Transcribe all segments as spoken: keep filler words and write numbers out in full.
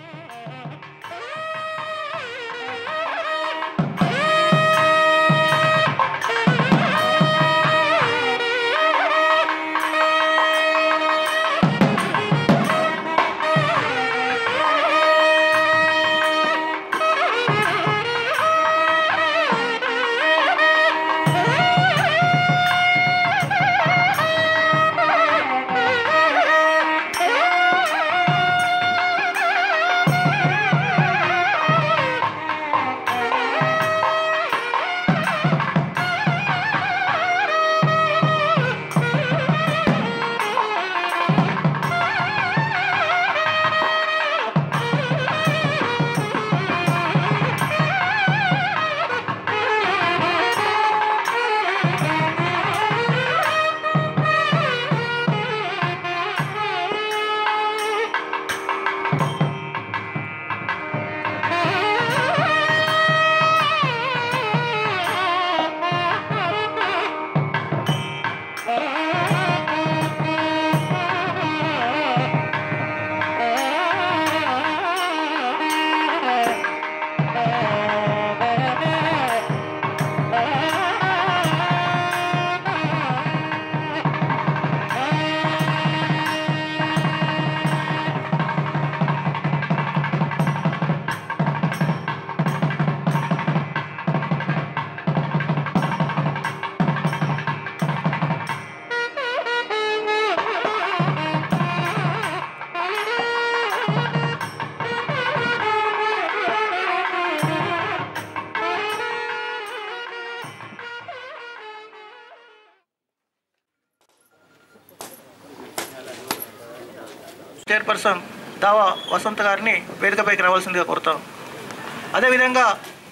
Chairperson దావా వసంత గారిని వేదికపైకి రావాల్సిందిగా కోరుతాం. అదేవిధంగా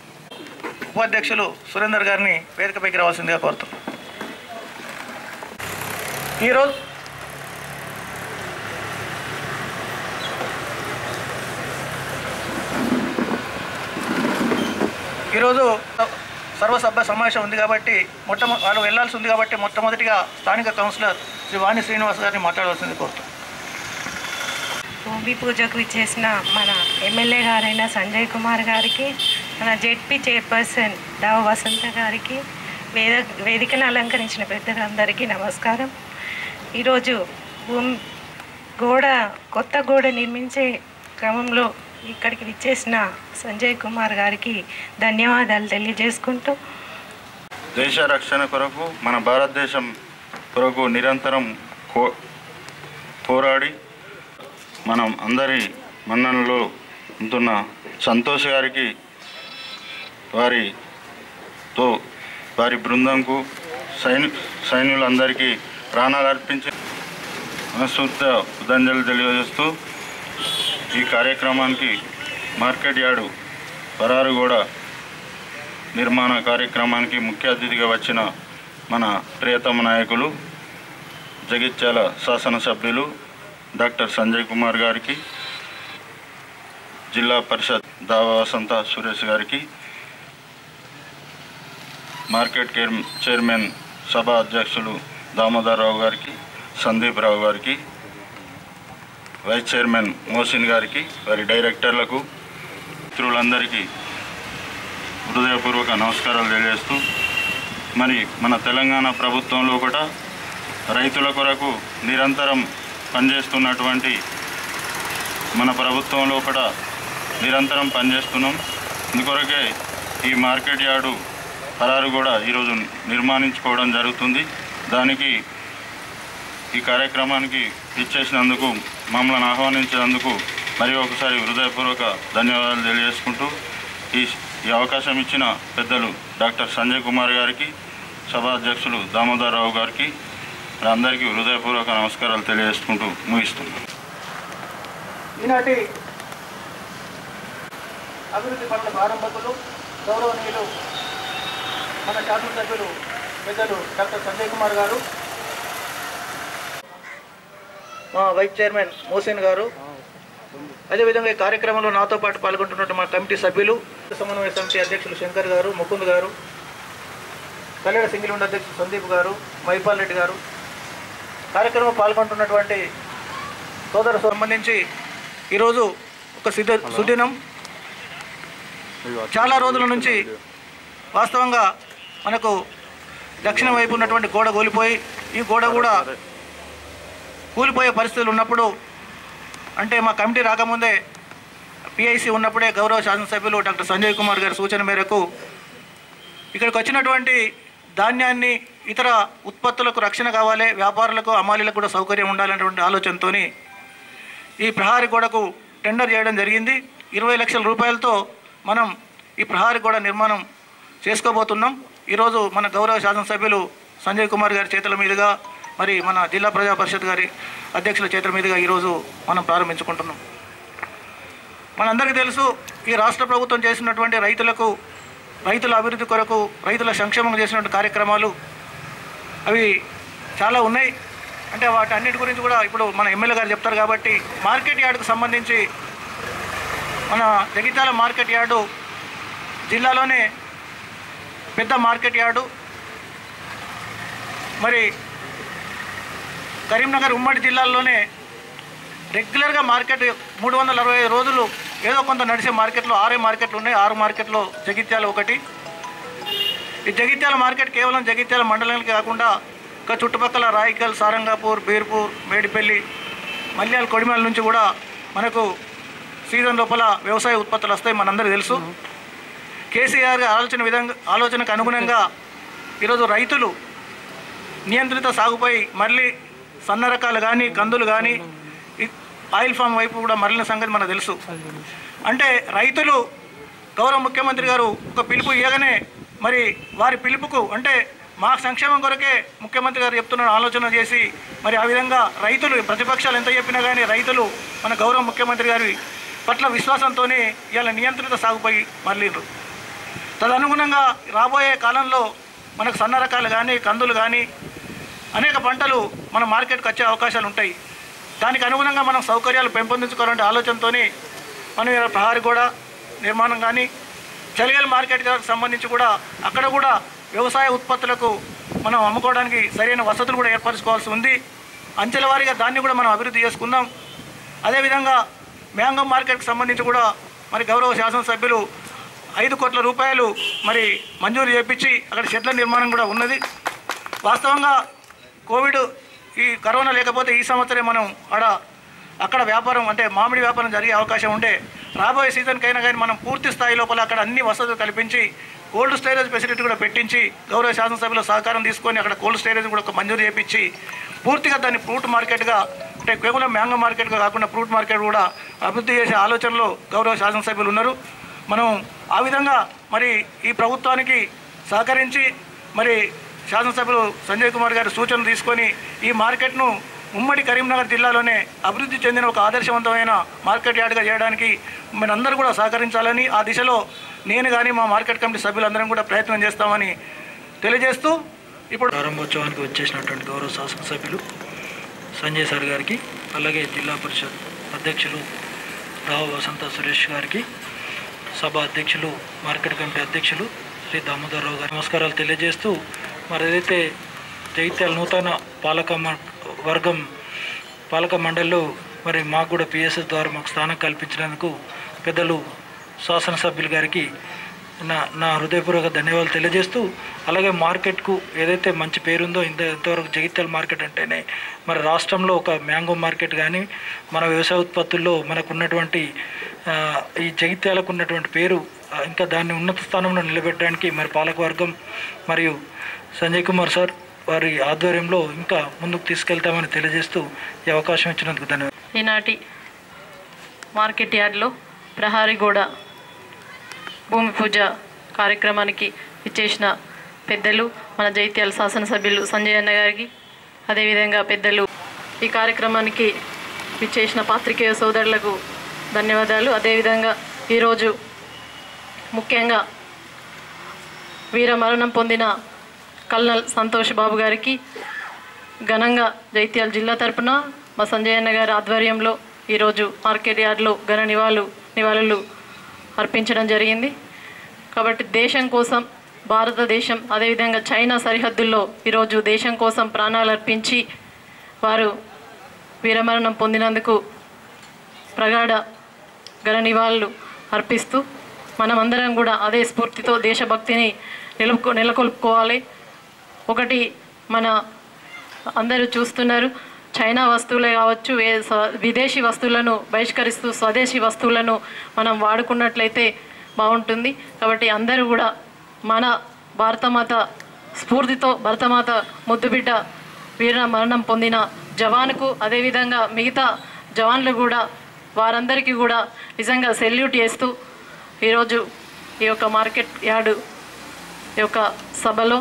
ఉపాధ్యక్షులు సురేందర్ గారిని వేదికపైకి రావాల్సిందిగా కోరుతాం. ఈరోజు ఈరోజు సర్వసభ్య సమావేశం ఉంది కాబట్టి మొట్టమొ వాళ్ళు వెళ్లాల్సి ఉంది కాబట్టి మొట్టమొదటిగా స్థానిక కౌన్సిలర్ శ్రీ వాణి శ్రీనివాస్ గారిని మాట్లాడవలసింది కోరుతాం. భూమి పూజకు ఇచ్చేసిన మన ఎమ్మెల్యే గారైన సంజయ్ కుమార్ గారికి, మన జెడ్పీ చైర్పర్సన్ దావ వసంత గారికి, వేద వేదికను అలంకరించిన పెద్దలందరికీ నమస్కారం. ఈరోజు భూమి గోడ కొత్త గోడ నిర్మించే క్రమంలో ఇక్కడికి విచ్చేసిన సంజయ్ కుమార్ గారికి ధన్యవాదాలు తెలియజేసుకుంటూ, దేశ రక్షణ కొరకు మన భారతదేశం కొరకు నిరంతరం కో పోరాడి మనం అందరి మన్ననలో ఉంటున్న సంతోష్ గారికి, వారితో వారి బృందంకు సైని సైన్యులందరికీ ప్రాణాలు అర్పించి మనస్ఫూర్త కృతజ్ఞతలు తెలియజేస్తూ ఈ కార్యక్రమానికి మార్కెట్ యార్డు పరారుగూడ నిర్మాణ కార్యక్రమానికి ముఖ్య అతిథిగా వచ్చిన మన ప్రియతమ నాయకులు జగిత్యాల శాసనసభ్యులు డాక్టర్ సంజయ్ కుమార్ గారికి, జిల్లా పరిషత్ దావా వసంత సురేష్ గారికి, మార్కెట్ చైర్మన్ సభ అధ్యక్షులు దామోదర్ రావు గారికి, సందీప్ రావు గారికి, వైస్ చైర్మన్ మోసిన్ గారికి, వారి డైరెక్టర్లకు, మిత్రులందరికీ హృదయపూర్వక నమస్కారాలు తెలియజేస్తూ, మరి మన తెలంగాణ ప్రభుత్వంలో కూడా రైతుల కొరకు నిరంతరం పనిచేస్తున్నటువంటి మన ప్రభుత్వంలో కూడా నిరంతరం పనిచేస్తున్నాం. ఇందుకొరకే ఈ మార్కెట్ యార్డు పరారు కూడా ఈరోజు నిర్మాణించుకోవడం జరుగుతుంది. దానికి ఈ కార్యక్రమానికి ఇచ్చేసినందుకు, మమ్మల్ని ఆహ్వానించినందుకు మరి ఒకసారి హృదయపూర్వక ధన్యవాదాలు తెలియజేసుకుంటూ, ఈ ఈ అవకాశం ఇచ్చిన పెద్దలు డాక్టర్ సంజయ్ కుమార్ గారికి, సభా అధ్యక్షులు దామోదర్ రావు గారికి అందరికీ హృదయపూర్వక నమస్కారాలు తెలియజేసుకుంటూ ముగిస్తున్నాను. ఈనాటి అభివృద్ధి పట్ల ప్రారంభకులు గౌరవనీయులు మన శాసనసభ్యులు పెద్దలు డాక్టర్ సంజయ్ కుమార్ గారు, మా వైస్ చైర్మన్ మోసిన్ గారు, అదేవిధంగా ఈ కార్యక్రమంలో నాతో పాటు పాల్గొంటున్న మా కమిటీ సభ్యులు, సమన్వయ సమితి అధ్యక్షులు శంకర్ గారు, ముకుంద్ గారు, కళ్యాణ సింగిల్ ఉండ అధ్యక్షులు సందీప్ గారు, మైపాల్ రెడ్డి గారు, కార్యక్రమం పాల్గొంటున్నటువంటి సోదరు సంబంధించి ఈరోజు ఒక సిద్ధ సుదినం. చాలా రోజుల నుంచి వాస్తవంగా మనకు దక్షిణ వైపు ఉన్నటువంటి గోడ కూలిపోయి ఈ గోడ కూడా కూలిపోయే పరిస్థితులు ఉన్నప్పుడు, అంటే మా కమిటీ రాకముందే పిఐసి ఉన్నప్పుడే గౌరవ శాసనసభ్యులు డాక్టర్ సంజయ్ కుమార్ గారి సూచన మేరకు ఇక్కడికి వచ్చినటువంటి ధాన్యాన్ని ఇతర ఉత్పత్తులకు రక్షణ కావాలి, వ్యాపారులకు హమాలీలకు కూడా సౌకర్యం ఉండాలనేటువంటి ఆలోచనతో ఈ ప్రహారీ గోడకు టెండర్ చేయడం జరిగింది. ఇరవై లక్షల రూపాయలతో మనం ఈ ప్రహారీ గోడ నిర్మాణం చేసుకోబోతున్నాం. ఈరోజు మన గౌరవ శాసనసభ్యులు సంజయ్ కుమార్ గారి చేతుల మీదుగా, మరి మన జిల్లా ప్రజా పరిషత్ గారి అధ్యక్షుల చేతుల మీదుగా ఈరోజు మనం ప్రారంభించుకుంటున్నాం. మనందరికీ తెలుసు, ఈ రాష్ట్ర ప్రభుత్వం చేసినటువంటి రైతులకు, రైతుల అభివృద్ధి కొరకు, రైతుల సంక్షేమం చేసినటువంటి కార్యక్రమాలు అవి చాలా ఉన్నాయి. అంటే వాటి అన్నిటి గురించి కూడా ఇప్పుడు మన ఎమ్మెల్యే గారు చెప్తారు కాబట్టి, మార్కెట్ యార్డుకు సంబంధించి మన జగిత్యాల మార్కెట్ యార్డు జిల్లాలోనే పెద్ద మార్కెట్ యార్డు. మరి కరీంనగర్ ఉమ్మడి జిల్లాల్లోనే రెగ్యులర్గా మార్కెట్ మూడు వందల అరవై ఐదు రోజులు ఏదో కొంత నడిచే మార్కెట్లో ఆరే మార్కెట్లు ఉన్నాయి. ఆరు మార్కెట్లో జగిత్యాల ఒకటి. ఈ జగిత్యాల మార్కెట్ కేవలం జగిత్యాల మండలానికి కాకుండా ఇంకా చుట్టుపక్కల రాయికల్, సారంగాపూర్, బీర్పూర్, మేడిపల్లి, మల్యాల, కొడిమల నుంచి కూడా మనకు సీజన్ లోపల వ్యవసాయ ఉత్పత్తులు వస్తాయి, మనందరికీ తెలుసు. కేసీఆర్ ఆలోచన విధంగా ఆలోచనకు అనుగుణంగా ఈరోజు రైతులు నియంత్రిత సాగుపై మళ్ళీ సన్న రకాలు కానీ, కందులు కానీ, ఆయిల్ ఫామ్ వైపు కూడా మరలిన సంగతి మనకు తెలుసు. అంటే రైతులు గౌరవ ముఖ్యమంత్రి గారు ఒక పిలుపు ఇవ్వగానే మరి వారి పిలుపుకు, అంటే మా సంక్షేమం కొరకే ముఖ్యమంత్రి గారు చెప్తున్న ఆలోచన చేసి మరి ఆ విధంగా రైతులు, ప్రతిపక్షాలు ఎంత చెప్పినా కానీ రైతులు మన గౌరవ ముఖ్యమంత్రి గారి పట్ల విశ్వాసంతోనే ఇవాళ నియంత్రిత సాగుపై మరలిండ్రు. తదనుగుణంగా రాబోయే కాలంలో మనకు సన్న రకాలు కానీ, కందులు కానీ, అనేక పంటలు మన మార్కెట్కి వచ్చే అవకాశాలు ఉంటాయి. దానికి అనుగుణంగా మనం సౌకర్యాలు పెంపొందించుకోవాలంటే ఆలోచనతో మనం ఇలా ప్రహారీ గోడ నిర్మాణం కానీ, చలిగల్ మార్కెట్కి సంబంధించి కూడా అక్కడ కూడా వ్యవసాయ ఉత్పత్తులకు మనం అమ్ముకోవడానికి సరైన వసతులు కూడా ఏర్పరచుకోవాల్సి ఉంది. అంచెల వారీగా దాన్ని కూడా మనం అభివృద్ధి చేసుకుందాం. అదేవిధంగా మ్యాంగో మార్కెట్కి సంబంధించి కూడా మరి గౌరవ శాసనసభ్యులు ఐదు కోట్ల రూపాయలు మరి మంజూరు చేయించి అక్కడ షెడ్ల నిర్మాణం కూడా ఉన్నది. వాస్తవంగా కోవిడ్, ఈ కరోనా లేకపోతే ఈ సంవత్సరం మనం ఆడ అక్కడ వ్యాపారం, అంటే మామిడి వ్యాపారం జరిగే అవకాశం ఉంటే రాబోయే సీజన్కైనా కానీ మనం పూర్తి స్థాయి లోపల అక్కడ అన్ని వసతులు కల్పించి కోల్డ్ స్టోరేజ్ ఫెసిలిటీ కూడా పెట్టించి గౌరవ శాసనసభ్యుల సహకారం తీసుకొని అక్కడ కోల్డ్ స్టోరేజ్ కూడా ఒక మంజూరు చేయించి పూర్తిగా దాన్ని ఫ్రూట్ మార్కెట్గా, అంటే కేవలం మ్యాంగో మార్కెట్గా కాకుండా ఫ్రూట్ మార్కెట్ కూడా అభివృద్ధి చేసే ఆలోచనలో గౌరవ శాసనసభ్యులు ఉన్నారు. మనం ఆ విధంగా మరి ఈ ప్రభుత్వానికి సహకరించి మరి శాసనసభ్యులు సంజయ్ కుమార్ గారి సూచనలు తీసుకొని ఈ మార్కెట్ను ఉమ్మడి కరీంనగర్ జిల్లాలోనే అభివృద్ధి చెందిన ఒక ఆదర్శవంతమైన మార్కెట్ యార్డ్గా చేయడానికి మనందరూ కూడా సహకరించాలని, ఆ దిశలో నేను కానీ మా మార్కెట్ కమిటీ సభ్యులందరం కూడా ప్రయత్నం చేస్తామని తెలియజేస్తూ ఇప్పుడు ప్రారంభోత్సవానికి వచ్చేసినటువంటి గౌరవ శాసనసభ్యులు సంజయ్ సార్ గారికి, అలాగే జిల్లా పరిషత్ అధ్యక్షులు రావు వసంత సురేష్ గారికి, సభ అధ్యక్షులు, మార్కెట్ కమిటీ అధ్యక్షులు శ్రీ దామోదర్ రావు గారి నమస్కారాలు తెలియజేస్తూ, మరి ఏదైతే జగిత్యాల నూతన పాలక వర్గం పాలక మండలిలో మరి మాకు కూడా పిఎస్ఎస్ ద్వారా మాకు స్థానం కల్పించినందుకు పెద్దలు శాసనసభ్యులు గారికి నా నా హృదయపూర్వక ధన్యవాదాలు తెలియజేస్తూ, అలాగే మార్కెట్కు ఏదైతే మంచి పేరుందో ఇంత ఇంతవరకు జగిత్యాల మార్కెట్ అంటేనే మరి రాష్ట్రంలో ఒక మ్యాంగో మార్కెట్ కానీ, మన వ్యవసాయ ఉత్పత్తుల్లో మనకు ఉన్నటువంటి ఈ జగిత్యాలకు ఉన్నటువంటి పేరు ఇంకా దాన్ని ఉన్నత స్థానంలో నిలబెట్టడానికి మరి పాలకవర్గం మరియు సంజయ్ కుమార్ సార్ వారి ఆధ్వర్యంలో ఇంకా ముందుకు తీసుకెళ్తామని తెలియజేస్తూ ఈ అవకాశం ఇచ్చినందుకు ధన్యవాదాలు. ఈనాటి మార్కెట్ యార్డ్లో ప్రహారీ గోడ భూమి పూజ కార్యక్రమానికి ఇచ్చేసిన పెద్దలు మన జగిత్యాల శాసనసభ్యులు సంజయ్ అన్న గారికి, అదేవిధంగా పెద్దలు ఈ కార్యక్రమానికి ఇచ్చేసిన పాత్రికేయ సోదరులకు ధన్యవాదాలు. అదేవిధంగా ఈరోజు ముఖ్యంగా వీరమరణం పొందిన కల్నల్ సంతోష్ బాబు గారికి ఘనంగా జగిత్యాల జిల్లా తరపున మా సంజయ్ అన్న గారి ఆధ్వర్యంలో ఈరోజు మార్కెట్ యార్డ్లో ఘన నివాళులు నివాళులు అర్పించడం జరిగింది. కాబట్టి దేశం కోసం భారతదేశం, అదేవిధంగా చైనా సరిహద్దుల్లో ఈరోజు దేశం కోసం ప్రాణాలు అర్పించి వారు వీరమరణం పొందినందుకు ప్రగాఢ ఘన నివాళులు అర్పిస్తూ మనమందరం కూడా అదే స్ఫూర్తితో దేశభక్తిని నిలుపుకో నెలకొల్పుకోవాలి. ఒకటి మన అందరూ చూస్తున్నారు, చైనా వస్తువులే కావచ్చు, విదేశీ వస్తువులను బహిష్కరిస్తూ స్వదేశీ వస్తువులను మనం వాడుకున్నట్లయితే బాగుంటుంది. కాబట్టి అందరూ కూడా మన భారతమాత స్ఫూర్తితో భరతమాత ముద్దుబిడ్డ వీర మరణం పొందిన జవాన్కు అదేవిధంగా మిగతా జవాన్లు కూడా వారందరికీ కూడా నిజంగా సెల్యూట్ చేస్తూ ఈరోజు ఈ యొక్క మార్కెట్ యార్డు ఈ యొక్క సభలో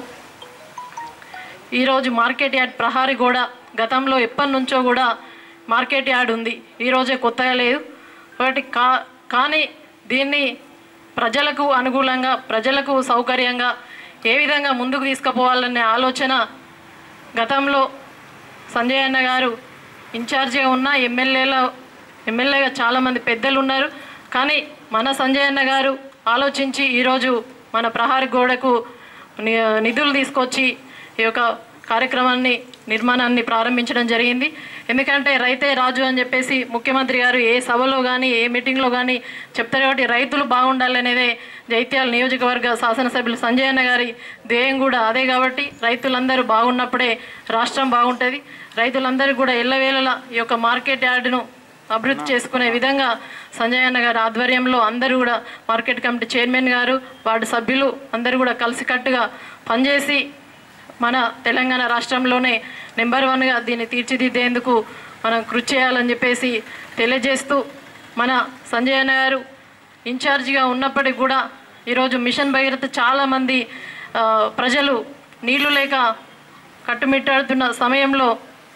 ఈరోజు మార్కెట్ యార్డ్ ప్రహారీ కూడా గతంలో ఎప్పటి నుంచో కూడా మార్కెట్ యార్డ్ ఉంది, ఈరోజే కొత్తగా లేదు. కాబట్టి కా కానీ దీన్ని ప్రజలకు అనుకూలంగా ప్రజలకు సౌకర్యంగా ఏ విధంగా ముందుకు తీసుకుపోవాలనే ఆలోచన గతంలో సంజయ్ అన్న గారు ఇన్ఛార్జిగా ఉన్న ఎమ్మెల్యేల ఎమ్మెల్యేగా చాలామంది పెద్దలు ఉన్నారు. కానీ మన సంజయ్ అన్న గారు ఆలోచించి ఈరోజు మన ప్రహారీ గోడకు నిధులు తీసుకొచ్చి ఈ యొక్క కార్యక్రమాన్ని నిర్మాణాన్ని ప్రారంభించడం జరిగింది. ఎందుకంటే రైతే రాజు అని చెప్పేసి ముఖ్యమంత్రి గారు ఏ సభలో కానీ ఏ మీటింగ్లో కానీ చెప్తారు. కాబట్టి రైతులు బాగుండాలనేదే జైత్యాల నియోజకవర్గ శాసనసభ్యులు సంజయ్ అన్న గారి ధ్యేయం కూడా అదే. కాబట్టి రైతులందరూ బాగున్నప్పుడే రాష్ట్రం బాగుంటుంది. రైతులందరూ కూడా ఎల్లవేళలా ఈ యొక్క మార్కెట్ యార్డును అభివృద్ధి చేసుకునే విధంగా సంజయ్ అన్న గారి ఆధ్వర్యంలో అందరూ కూడా మార్కెట్ కమిటీ చైర్మన్ గారు వార్డు సభ్యులు అందరూ కూడా కలిసికట్టుగా పనిచేసి మన తెలంగాణ రాష్ట్రంలోనే నెంబర్ వన్గా దీన్ని తీర్చిదిద్దేందుకు మనం కృషి చేయాలని చెప్పేసి తెలియజేస్తూ మన సంజయ్ అన్న గారు ఇన్ఛార్జిగా ఉన్నప్పటికీ కూడా ఈరోజు మిషన్ భగీరథ చాలామంది ప్రజలు నీళ్లు లేక కట్టుమిట్టాడుతున్న సమయంలో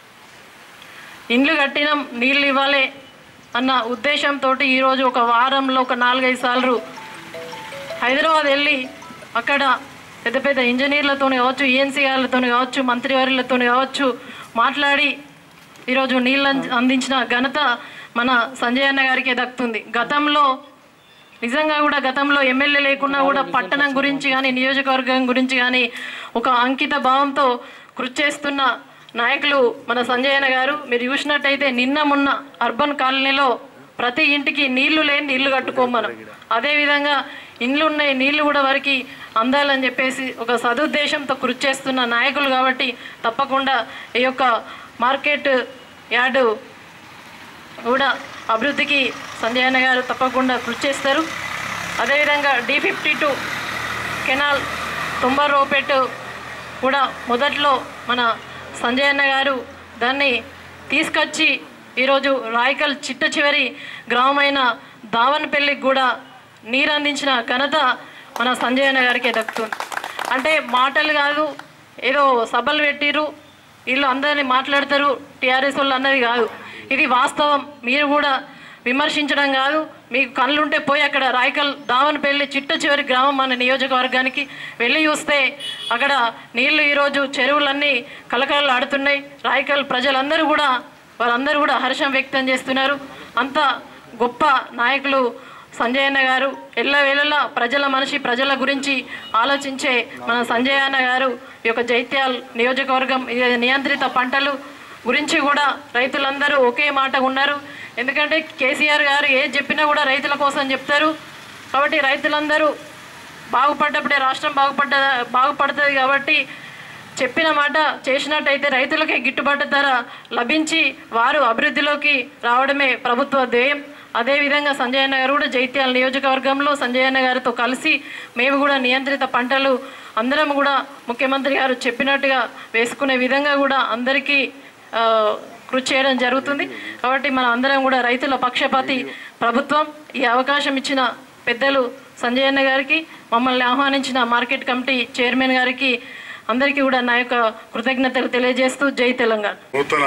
ఇండ్లు కట్టినాం నీళ్ళు ఇవ్వాలి అన్న ఉద్దేశంతో ఈరోజు ఒక వారంలో ఒక నాలుగైదు సార్లు హైదరాబాద్ వెళ్ళి అక్కడ పెద్ద పెద్ద ఇంజనీర్లతో కావచ్చు, ఈఎన్సీ గారితో కావచ్చు, మంత్రివర్యులతో కావచ్చు మాట్లాడి ఈరోజు నీళ్ళు అందించిన ఘనత మన సంజయ్ అన్న గారికే దక్కుతుంది. గతంలో నిజంగా కూడా గతంలో ఎమ్మెల్యే లేకున్నా కూడా పట్టణం గురించి కానీ నియోజకవర్గం గురించి కానీ ఒక అంకిత భావంతో కృషి చేస్తున్న నాయకులు మన సంజయ్ అన్న గారు. మీరు చూసినట్టయితే నిన్న మొన్న అర్బన్ కాలనీలో ప్రతి ఇంటికి నీళ్లు లేని నీళ్లు కట్టుకోమనం, అదేవిధంగా ఇండ్లు ఉన్నాయి నీళ్లు కూడా వారికి అందాలని చెప్పేసి ఒక సదుద్దేశంతో కృషి చేస్తున్న నాయకులు. కాబట్టి తప్పకుండా ఈ యొక్క మార్కెట్ యార్డు కూడా అభివృద్ధికి సంజయ్ అన్న గారు తప్పకుండా కృషి చేస్తారు. అదేవిధంగా D fifty two canal Tumbarropeta కూడా మొదట్లో మన సంజయ్ అన్న గారు దాన్ని తీసుకొచ్చి ఈరోజు రాయకల్ చిట్ట చివరి గ్రామమైన దావన్పల్లికి కూడా నీరు అందించిన ఘనత మన సంజయ్ అన్న గారికే దక్కుతుంది. అంటే మాటలు కాదు, ఏదో సభలు పెట్టిరు వీళ్ళు అందరినీ మాట్లాడతారు టీఆర్ఎస్ వాళ్ళు అన్నది కాదు, ఇది వాస్తవం. మీరు కూడా విమర్శించడం కాదు, మీకు కళ్ళుంటే పోయి అక్కడ రాయకల్ దావన్పల్లి చిట్ట చివరి గ్రామం మన నియోజకవర్గానికి వెళ్ళి చూస్తే అక్కడ నీళ్లు ఈరోజు చెరువులన్నీ కలకలలు ఆడుతున్నాయి. రాయకల్ ప్రజలందరూ కూడా వాళ్ళందరూ కూడా హర్షం వ్యక్తం చేస్తున్నారు. అంత గొప్ప నాయకులు సంజయ్ అన్న గారు. ఎల్లవేళలా ప్రజల మనిషి, ప్రజల గురించి ఆలోచించే మన సంజయ్ అన్న గారు ఈ యొక్క జైత్యాల్ నియోజకవర్గం నియంత్రిత పంటలు గురించి కూడా రైతులందరూ ఒకే మాట ఉన్నారు. ఎందుకంటే కేసీఆర్ గారు ఏది చెప్పినా కూడా రైతుల కోసం చెప్తారు. కాబట్టి రైతులందరూ బాగుపడ్డప్పుడే రాష్ట్రం బాగుపడ్డ బాగుపడుతుంది. కాబట్టి చెప్పిన మాట చేసినట్టయితే రైతులకే గిట్టుబాటు ధర లభించి వారు అభివృద్ధిలోకి రావడమే ప్రభుత్వ ధ్యేయం. అదేవిధంగా సంజయ్ అన్న గారు కూడా జైత్యాల నియోజకవర్గంలో సంజయ్ అన్న గారితో కలిసి మేము కూడా నియంత్రిత పంటలు అందరం కూడా ముఖ్యమంత్రి గారు చెప్పినట్టుగా వేసుకునే విధంగా కూడా అందరికీ కృషి చేయడం జరుగుతుంది. కాబట్టి మన అందరం కూడా రైతుల పక్షపాతి ప్రభుత్వం. ఈ అవకాశం ఇచ్చిన పెద్దలు సంజయ్ అన్న గారికి, మమ్మల్ని ఆహ్వానించిన మార్కెట్ కమిటీ చైర్మన్ గారికి అందరికీ కూడా నా యొక్క కృతజ్ఞతలు తెలియజేస్తూ జై తెలంగాణ. నూతన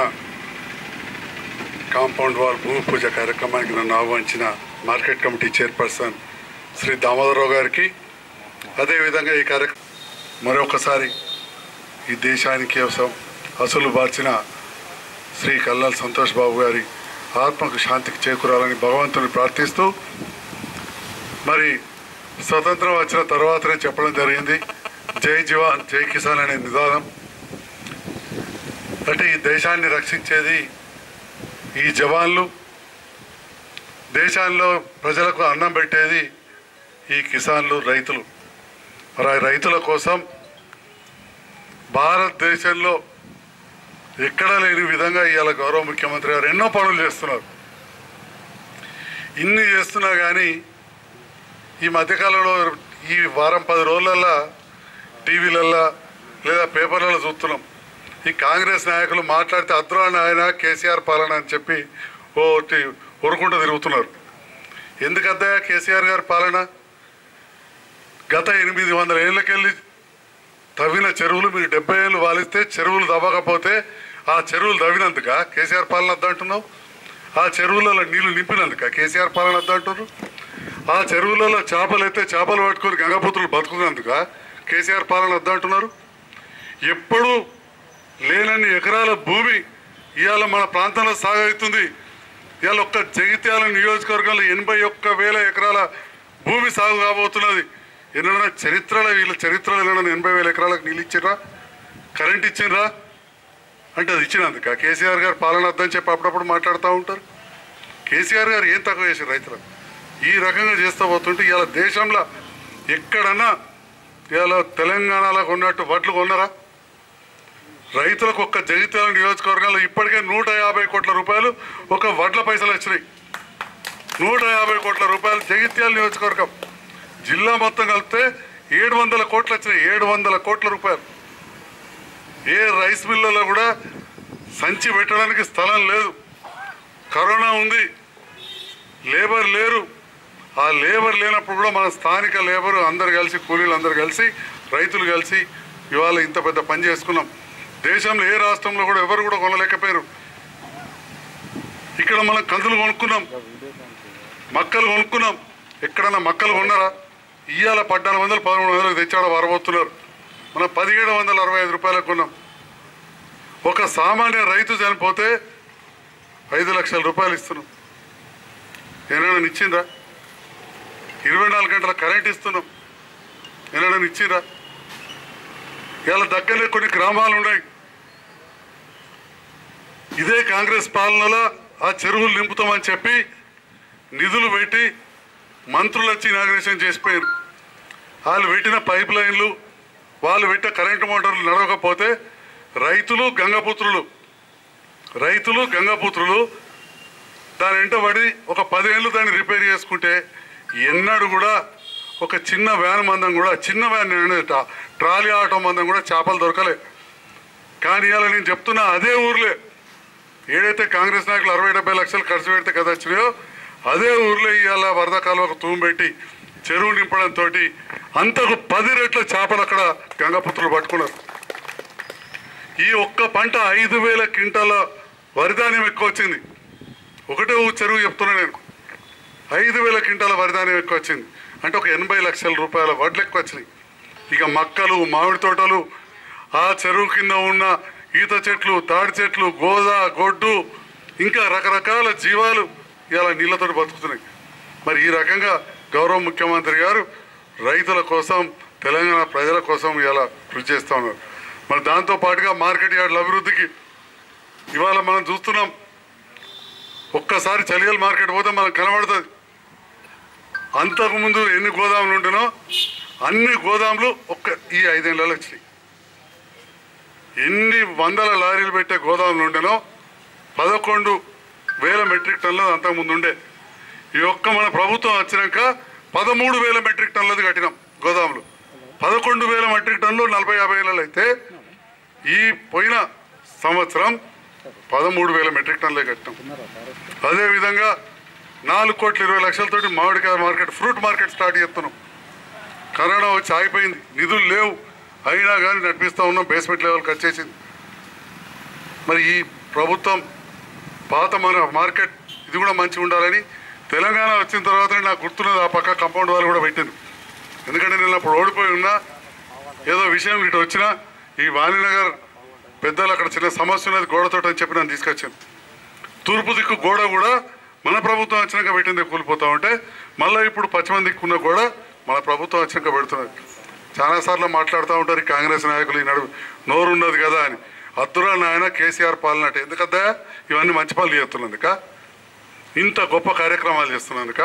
కాంపౌండ్ వాల్ భూమి పూజ కార్యక్రమానికి నన్ను ఆహ్వానించిన market committee chairperson Shri Damodara Rao గారికి, అదేవిధంగా ఈ కార్యక్రమం మరొకసారి ఈ దేశానికి అసలు బార్చిన శ్రీ కల్నల్ సంతోష్ బాబు గారి ఆత్మకు శాంతికి చేకూరాలని భగవంతుని ప్రార్థిస్తూ, మరి స్వతంత్రం వచ్చిన తర్వాతనే చెప్పడం జరిగింది జై జవాన్ జై కిసాన్ అనే నిదానం. అంటే ఈ దేశాన్ని రక్షించేది ఈ జవాన్లు, దేశంలో ప్రజలకు అన్నం పెట్టేది ఈ కిసాన్లు, రైతులు. మరి ఆ రైతుల కోసం భారతదేశంలో ఎక్కడా లేని విధంగా ఇవాళ గౌరవ ముఖ్యమంత్రి గారు ఎన్నో పనులు చేస్తున్నారు. ఇన్ని చేస్తున్నా కానీ ఈ మధ్యకాలంలో ఈ వారం పది రోజులల్లో టీవీలల్లో లేదా పేపర్లలో చూస్తున్నాం, ఈ కాంగ్రెస్ నాయకులు మాట్లాడితే అద్రాన్ ఆయన కేసీఆర్ పాలన అని చెప్పి ఓ ఉరుకుంటూ తిరుగుతున్నారు. ఎందుకంటే కేసీఆర్ గారి పాలన గత ఎనిమిది వందల ఏళ్ళకెళ్ళి తవ్విన చెరువులు మీరు డెబ్బై ఏళ్ళు వాలిస్తే చెరువులు తవ్వకపోతే ఆ చెరువులు తవ్వినందుక కేసీఆర్ పాలన వద్దంటున్నావు? ఆ చెరువులలో నీళ్లు నింపినందుక కేసీఆర్ పాలన వద్దంటున్నారు? ఆ చెరువులలో చేపలు అయితే చేపలు పట్టుకొని గంగపుత్రులు బతుకున్నందుక కేసీఆర్ పాలన వద్దంటున్నారు? ఎప్పుడు లేనన్ని ఎకరాల భూమి ఇవాళ మన ప్రాంతంలో సాగవుతుంది. ఇవాళ ఒక్క జగిత్యాల నియోజకవర్గంలో ఎనభై ఒక్క వేల ఎకరాల భూమి సాగు కాబోతున్నది. ఎన్నడన్నా చరిత్రలో వీళ్ళ చరిత్రలో ఎన్నడన్నా ఎనభై వేల ఎకరాలకు నీళ్ళు ఇచ్చిర్రా, కరెంట్ ఇచ్చిర్రా అంటే అది ఇచ్చినందుక కేసీఆర్ గారు పాలన వద్దని చెప్పి అప్పుడప్పుడు మాట్లాడుతూ ఉంటారు. కేసీఆర్ గారు ఏం తక్కువ చేశారు రైతులకు? ఈ రకంగా చేస్తూ పోతుంటే ఇవాళ దేశంలో ఎక్కడన్నా ఇవాళ తెలంగాణలో కొన్నట్టు వడ్లు కొన్నారా? రైతులకు ఒక్క జగిత్యాల నియోజకవర్గంలో ఇప్పటికే నూట యాభై కోట్ల రూపాయలు ఒక వడ్ల పైసలు వచ్చినాయి. నూట యాభై కోట్ల రూపాయలు జగిత్యాల నియోజకవర్గం. జిల్లా మొత్తం కలిపితే ఏడు వందల కోట్లు వచ్చినాయి. ఏడు వందల కోట్ల రూపాయలు. ఏ రైస్ మిల్లులో కూడా సంచి పెట్టడానికి స్థలం లేదు. కరోనా ఉంది, లేబర్ లేరు. ఆ లేబర్ లేనప్పుడు కూడా మన స్థానిక లేబర్ అందరు కలిసి, కూలీలు అందరు కలిసి, రైతులు కలిసి ఇవాళ ఇంత పెద్ద పని చేసుకున్నాం. దేశంలో ఏ రాష్ట్రంలో కూడా ఎవరు కూడా కొనలేకపోయారు. ఇక్కడ మనం కందులు కొనుక్కున్నాం, మక్కలు కొనుక్కున్నాం. ఎక్కడన్నా మక్కలు కొన్నారా? ఇవాళ పద్నాలుగు వందలు పదమూడు వందలకు తెచ్చాడ వారబోతున్నారు. మనం పదిహేడు వందల అరవై ఐదు రూపాయలకు కొన్నాం. ఒక సామాన్య రైతు చనిపోతే ఐదు లక్షల రూపాయలు ఇస్తున్నాం. ఏమైనా ఇచ్చిండ్రా? ఇరవై నాలుగు గంటల కరెంట్ ఇస్తున్నాం. ఏమైనా ఇచ్చిండ్రా? ఇవాళ దగ్గరనే కొన్ని గ్రామాలు ఉన్నాయి. ఇదే కాంగ్రెస్ పాలనలో ఆ చెరువులు నింపుతామని చెప్పి నిధులు పెట్టి మంత్రులు వచ్చి ఇనాగ్రేషన్ చేసిపోయారు. వాళ్ళు పెట్టిన పైప్ లైన్లు, వాళ్ళు పెట్టిన కరెంటు మోటార్లు నడవకపోతే రైతులు గంగపుత్రులు రైతులు గంగపుత్రులు దాని వెంట పడి ఒక పదేళ్ళు దాన్ని రిపేర్ చేసుకుంటే ఎన్నడూ కూడా ఒక చిన్న వ్యాన్ మందం కూడా, చిన్న వ్యాన్ ట్రాలీ ఆటో మందం కూడా చేపలు దొరకలే. కానీ ఇవాళ నేను చెప్తున్నా, అదే ఊర్లే ఏదైతే కాంగ్రెస్ నాయకులు అరవై డెబ్బై లక్షలు ఖర్చు పెడితే కదా వచ్చినాయో అదే ఊర్లో ఇవాళ వరద కాలువకు తూము పెట్టి చెరువు నింపడంతో అంతకు పది రెట్ల చేపలు అక్కడ గంగపుత్రులు పట్టుకున్నారు. ఈ ఒక్క పంట ఐదు వేల క్వింటాల వరిధాన్యం ఎక్కువ వచ్చింది. ఒకటే చెరువు చెప్తున్నా నేను, ఐదు వేల క్వింటాల వరిధాన్యం ఎక్కువ వచ్చింది. అంటే ఒక ఎనభై లక్షల రూపాయల వడ్లు ఎక్కువ వచ్చినాయి. ఇక మక్కలు, మామిడి తోటలు, ఆ చెరువు కింద ఉన్న ఈత చెట్లు, తాడి చెట్లు, గోద, గొడ్డు, ఇంకా రకరకాల జీవాలు ఇలా నీళ్ళతో బతుకుతున్నాయి. మరి ఈ రకంగా గౌరవ ముఖ్యమంత్రి గారు రైతుల కోసం, తెలంగాణ ప్రజల కోసం ఇలా కృషి చేస్తూ ఉన్నారు. మరి దాంతో పాటుగా మార్కెట్ యార్డుల అభివృద్ధికి ఇవాళ మనం చూస్తున్నాం. ఒక్కసారి చలిగల్ మార్కెట్ పోతే మనకు కనబడుతుంది. అంతకుముందు ఎన్ని గోదాములు ఉంటేనో అన్ని గోదాములు ఒక్క ఈ ఐదేళ్లలో వచ్చినాయి. ఎన్ని వందల లారీలు పెట్టే గోదాములు ఉండేనో పదకొండు వేల మెట్రిక్ టన్నులు అంతకుముందు ఉండే. ఈ ఒక్క మన ప్రభుత్వం వచ్చినాక పదమూడు వేల మెట్రిక్ టన్నులది కట్టినాం గోదాములు. పదకొండు వేల మెట్రిక్ టన్నులు నలభై యాభై ఏళ్ళలో అయితే ఈ పోయిన సంవత్సరం పదమూడు వేల మెట్రిక్ టన్నులే కట్టినాం. అదేవిధంగా నాలుగు కోట్ల ఇరవై లక్షలతోటి మామిడికాయ మార్కెట్, ఫ్రూట్ మార్కెట్ స్టార్ట్ చేస్తున్నాం. కరోనా వచ్చి ఆగిపోయింది, నిధులు లేవు, అయినా కానీ నడిపిస్తూ ఉన్నాం. బేస్మెంట్ లెవెల్కి వచ్చేసింది. మరి ఈ ప్రభుత్వం పాత మన మార్కెట్ ఇది కూడా మంచిగా ఉండాలని తెలంగాణ వచ్చిన తర్వాత నాకు గుర్తున్నది, ఆ పక్క కాంపౌండ్ వాళ్ళు కూడా పెట్టింది. ఎందుకంటే నేను అప్పుడు ఓడిపోయి ఉన్నా, ఏదో విషయం ఇటు వచ్చినా ఈ వాణినగర్ పెద్దలు అక్కడ చిన్న సమస్య ఉన్నది గోడతోటి అని చెప్పి నన్ను తీసుకొచ్చాను. తూర్పు దిక్కు గోడ కూడా మన ప్రభుత్వం వచ్చినాక పెట్టిందే కూలిపోతూ ఉంటే మళ్ళీ ఇప్పుడు పశ్చిమ దిక్కున్న గోడ మన ప్రభుత్వం వచ్చినాక పెడుతున్నది. చాలాసార్లు మాట్లాడుతూ ఉంటారు ఈ కాంగ్రెస్ నాయకులు, ఈ నడువు నోరు ఉన్నది కదా అని. అద్దురా నాయన కేసీఆర్ పాలన అంటే ఎందుకద్దా ఇవన్నీ మంచి పనులు చేస్తున్నందుక ఇంత గొప్ప కార్యక్రమాలు చేస్తున్నందుక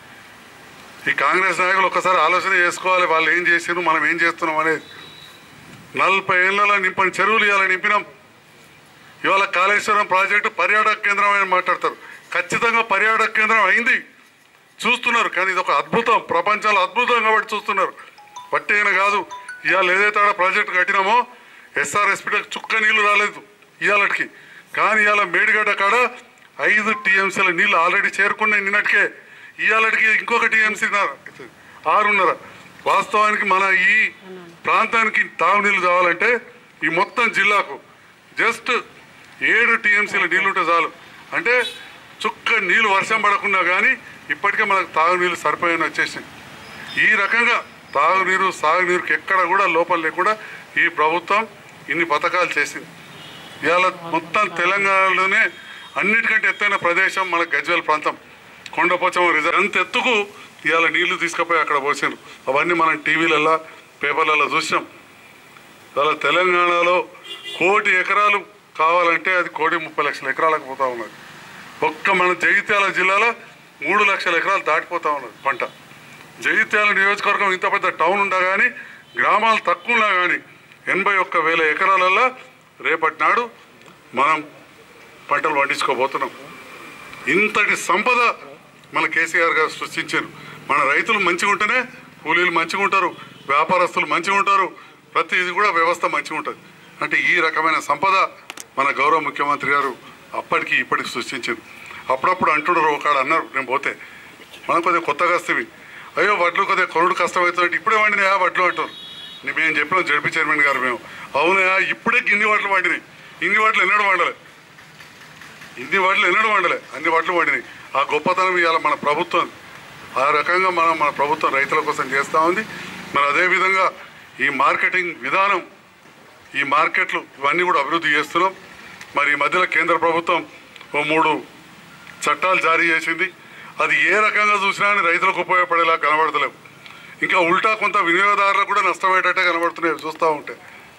ఈ కాంగ్రెస్ నాయకులు ఒకసారి ఆలోచన చేసుకోవాలి, వాళ్ళు ఏం చేసారు మనం ఏం చేస్తున్నాం అనేది. నలభై ఏళ్ళలో నింపని చెరువులు ఇవాళ నింపినాం. ఇవాళ కాళేశ్వరం ప్రాజెక్టు పర్యాటక కేంద్రం అని మాట్లాడతారు. ఖచ్చితంగా పర్యాటక కేంద్రం అయింది, చూస్తున్నారు. కానీ ఇది ఒక అద్భుతం, ప్రపంచంలో అద్భుతం కాబట్టి చూస్తున్నారు. పట్టేన కాదు. ఇవాళ ఏదైతే ఆడ ప్రాజెక్టు కట్టినామో ఎస్ఆర్ హాస్పిటల్కి చుక్క నీళ్లు రాలేదు ఇవాళకి. కానీ ఇవాళ మేడిగడ్డ కాడ ఐదు టీఎంసీల నీళ్ళు ఆల్రెడీ చేరుకున్నాయి నిన్నటికే. ఇవాళకి ఇంకొక టీఎంసీ ఆరున్నర. వాస్తవానికి మన ఈ ప్రాంతానికి తాగునీళ్ళు కావాలంటే ఈ మొత్తం జిల్లాకు జస్ట్ ఏడు టీఎంసీల నీళ్ళు ఉంటే చాలు. అంటే చుక్క నీళ్ళు వర్షం పడకుండా కానీ ఇప్పటికే మనకు తాగునీళ్ళు సరిపోయిన వచ్చేసింది. ఈ రకంగా తాగునీరు సాగునీరుకి ఎక్కడ కూడా లోపం లేకుండా ఈ ప్రభుత్వం ఇన్ని పథకాలు చేసింది. ఇవాళ మొత్తం తెలంగాణలోనే అన్నిటికంటే ఎత్తైన ప్రదేశం మన గజ్వేల్ ప్రాంతం. కొండపోచమ్మ రిజర్వ్ అంత ఎత్తుకు ఇవాళ నీళ్లు తీసుకుపోయి అక్కడ పోసారు. అవన్నీ మనం టీవీలలో పేపర్లలో చూసాం. ఇవాళ తెలంగాణలో కోటి ఎకరాలు కావాలంటే అది కోటి ముప్పై లక్షల ఎకరాలకు పోతా ఉన్నది. ఒక్క మన జగిత్యాల జిల్లాలో మూడు లక్షల ఎకరాలు దాటిపోతా ఉన్నది పంట. జగిత్యాల నియోజకవర్గం ఇంత పెద్ద టౌన్ ఉండా కానీ గ్రామాలు తక్కువ ఉన్నా కానీ ఎనభై ఒక్క వేల ఎకరాలలో రేపటి నాడు మనం పంటలు పండించుకోబోతున్నాం. ఇంతటి సంపద మన కేసీఆర్ గారు సృష్టించారు. మన రైతులు మంచిగా ఉంటేనే కూలీలు మంచిగా ఉంటారు, వ్యాపారస్తులు మంచిగా ఉంటారు, ప్రతిది కూడా వ్యవస్థ మంచిగా ఉంటుంది. అంటే ఈ రకమైన సంపద మన గౌరవ ముఖ్యమంత్రి గారు అప్పటికి ఇప్పటికి సృష్టించారు. అప్పుడప్పుడు అంటున్నారు, ఒకడు అన్నారు నేను పోతే మనం కొద్దిగా కొత్తగా వస్తేవి అయ్యో వడ్లు కొద్దిగా కొనుడు కష్టమవుతుందంటే ఇప్పుడే వండినాయా వడ్లు అంటారు. మేము చెప్పినాం జడ్పీ చైర్మన్ గారు, మేము అవునయా ఇప్పుడే ఇన్ని వడ్లు వండినాయి, ఇన్ని వడ్లు ఎన్నడూ వండలే, ఇన్ని వడ్లు ఎన్నడూ వండలే, అన్ని వడ్లు వండినాయి. ఆ గొప్పతనం ఇవాళ మన ప్రభుత్వం ఆ రకంగా మనం మన ప్రభుత్వం రైతుల కోసం చేస్తూ ఉంది. మరి అదేవిధంగా ఈ మార్కెటింగ్ విధానం, ఈ మార్కెట్లు ఇవన్నీ కూడా అభివృద్ధి చేస్తున్నాం. మరి ఈ మధ్యలో కేంద్ర ప్రభుత్వం ఓ మూడు చట్టాలు జారీ చేసింది. అది ఏ రకంగా చూసినా కానీ రైతులకు ఉపయోగపడేలా కనబడతలేవు. ఇంకా ఉల్టా కొంత వినియోగదారులకు కూడా నష్టమయ్యేటట్టే కనబడుతున్నాయి చూస్తూ ఉంటే.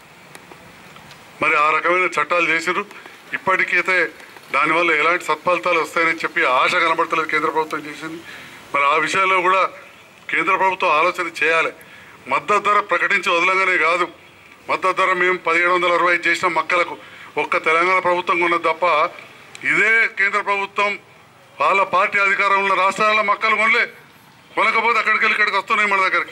మరి ఆ రకమైన చట్టాలు చేసిరు. ఇప్పటికైతే దానివల్ల ఎలాంటి సత్ఫలితాలు వస్తాయని చెప్పి ఆశ కనబడతలేదు కేంద్ర ప్రభుత్వం చేసింది. మరి ఆ విషయంలో కూడా కేంద్ర ప్రభుత్వం ఆలోచన చేయాలి. మద్దతు ధర ప్రకటించి వదలంగానే కాదు, మద్దతు ధర మేము పదిహేడు వందల అరవై చేసిన మక్కలకు ఒక్క తెలంగాణ ప్రభుత్వం ఉన్నది తప్ప ఇదే కేంద్ర ప్రభుత్వం వాళ్ళ పార్టీ అధికారంలో ఉన్న రాష్ట్రాల మక్కలు కొనలే. కొనకపోతే అక్కడికి వెళ్ళి ఇక్కడికి వస్తున్నాయి మన దగ్గరికి.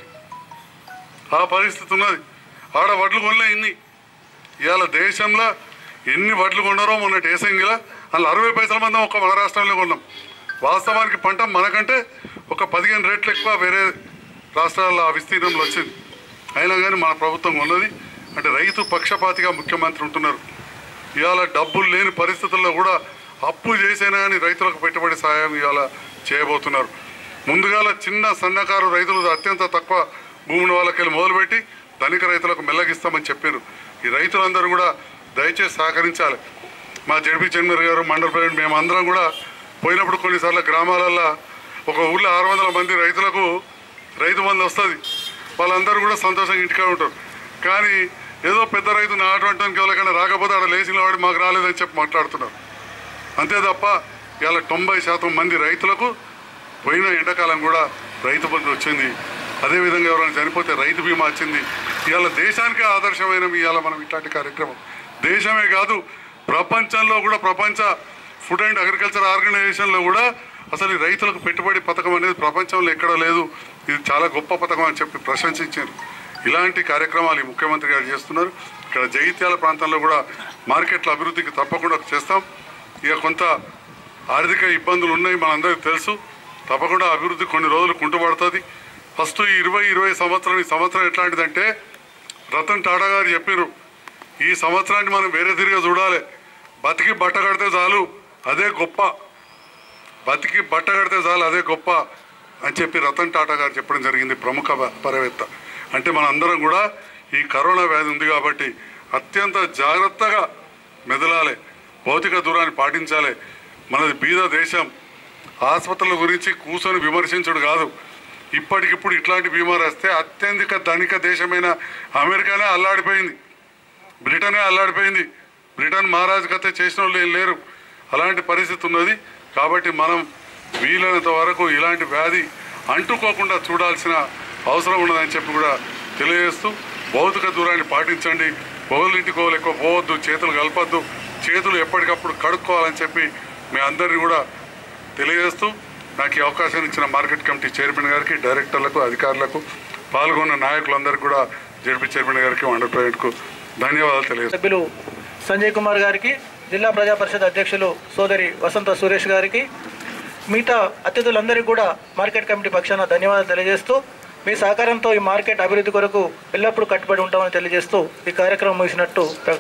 ఆ పరిస్థితి ఉన్నది. ఆడ వడ్లు కొనలే ఇన్ని. ఇవాళ దేశంలో ఎన్ని వడ్లు కొన్నారో మొన్నటి ఏసంగిలా అందులో అరవై పైసల మందం ఒక మన రాష్ట్రంలో కొన్నాం. వాస్తవానికి పంట మనకంటే ఒక పదిహేను రేట్లు ఎక్కువ వేరే రాష్ట్రాల్లో ఆ విస్తీర్ణంలో వచ్చింది. అయినా కానీ మన ప్రభుత్వం ఉన్నది. అంటే రైతు పక్షపాతిగా ముఖ్యమంత్రి ఉంటున్నారు. ఇవాళ డబ్బులు లేని పరిస్థితుల్లో కూడా అప్పు చేసైనా కానీ రైతులకు పెట్టుబడి సాయం ఇవాళ చేయబోతున్నారు. ముందుగా చిన్న సన్నకారు రైతులు అత్యంత తక్కువ భూముల వాళ్ళకి వెళ్ళి మొదలుపెట్టి ధనిక రైతులకు మెల్లగిస్తామని చెప్పారు. ఈ రైతులందరూ కూడా దయచేసి సహకరించాలి. మా జడ్పీ చైర్మన్ గారు, మండల ప్రెసిడెంట్ మేమందరం కూడా పోయినప్పుడు కొన్నిసార్లు గ్రామాలల్లో ఒక ఊళ్ళో ఆరు వందల మంది రైతులకు రైతు బంధు వస్తుంది. వాళ్ళందరూ కూడా సంతోషంగా ఇంటికాడ ఉంటారు. కానీ ఏదో పెద్ద రైతు నాటువంటి ఎవరికైనా రాకపోతే ఆడ లేచిన వాడు మాకు రాలేదని చెప్పి మాట్లాడుతున్నారు. అంతే తప్ప ఇవాళ తొంభై శాతం మంది రైతులకు పోయిన ఎండాకాలం కూడా రైతు బంధు వచ్చింది. అదేవిధంగా ఎవరైనా చనిపోతే రైతు బీమా వచ్చింది. ఇవాళ దేశానికే ఆదర్శమైన ఇవాళ మనం ఇట్లాంటి కార్యక్రమం దేశమే కాదు ప్రపంచంలో కూడా, ప్రపంచ ఫుడ్ అండ్ అగ్రికల్చర్ ఆర్గనైజేషన్లో కూడా అసలు ఈ రైతులకు పెట్టుబడి పథకం అనేది ప్రపంచంలో ఎక్కడా లేదు, ఇది చాలా గొప్ప పథకం అని చెప్పి ప్రశంసించారు. ఇలాంటి కార్యక్రమాలు ఈ ముఖ్యమంత్రి గారు చేస్తున్నారు. ఇక్కడ జగిత్యాల ప్రాంతంలో కూడా మార్కెట్ల అభివృద్ధికి తప్పకుండా చేస్తాం. ఇక కొంత ఆర్థిక ఇబ్బందులు ఉన్నాయి మనందరికీ తెలుసు. తప్పకుండా అభివృద్ధి కొన్ని రోజులు కుంటుపడుతుంది. ఫస్ట్ ఈ ఇరవై ఇరవై సంవత్సరం ఈ సంవత్సరం ఎట్లాంటిదంటే రతన్ టాటా గారు చెప్పారు, ఈ సంవత్సరాన్ని మనం వేరే తిరిగి చూడాలి. బతికి బట్ట కడితే చాలు అదే గొప్ప, బతికి బట్ట కడితే చాలు అదే గొప్ప అని చెప్పి రతన్ టాటా గారు చెప్పడం జరిగింది, ప్రముఖ పరవేత్త. అంటే మన అందరం కూడా ఈ కరోనా వ్యాధి ఉంది కాబట్టి అత్యంత జాగ్రత్తగా మెదలాలి, భౌతిక దూరాన్ని పాటించాలి. మనది బీద దేశం. ఆసుపత్రుల గురించి కూర్చొని విమర్శించడు కాదు. ఇప్పటికిప్పుడు ఇట్లాంటి బీమారు వస్తే అత్యధిక ధనిక దేశమైన అమెరికానే అల్లాడిపోయింది, బ్రిటనే అల్లాడిపోయింది. బ్రిటన్ మహారాజు కథ చేసిన వాళ్ళు ఏం లేరు. అలాంటి పరిస్థితి ఉన్నది. కాబట్టి మనం వీలైనంత వరకు ఇలాంటి వ్యాధి అంటుకోకుండా చూడాల్సిన అవసరం ఉన్నదని చెప్పి కూడా తెలియజేస్తూ భౌతిక దూరాన్ని పాటించండి, ఒకరింటికి ఒకరు ఎక్కువ పోవద్దు, చేతులు కలపద్దు, చేతులు ఎప్పటికప్పుడు కడుక్కోవాలని చెప్పి మీ అందరినీ కూడా తెలియజేస్తూ నాకు ఈ అవకాశం ఇచ్చిన మార్కెట్ కమిటీ చైర్మన్ గారికి, డైరెక్టర్లకు, అధికారులకు, పాల్గొన్న నాయకులందరికీ కూడా జడ్పీ చైర్మన్ గారికి, మండల ప్రెసిడెంట్కు ధన్యవాదాలు తెలియజేస్తాను. సభ్యులు సంజయ్ కుమార్ గారికి, జిల్లా ప్రజా పరిషత్ అధ్యక్షులు సోదరి వసంత సురేష్ గారికి, మిగతా అతిథులందరికీ కూడా మార్కెట్ కమిటీ పక్షాన ధన్యవాదాలు తెలియజేస్తూ మీ సహకారంతో ఈ మార్కెట్ అభివృద్ధి కొరకు ఎల్లప్పుడూ కట్టుబడి ఉంటామని తెలియజేస్తూ ఈ కార్యక్రమం ముగిసినట్టు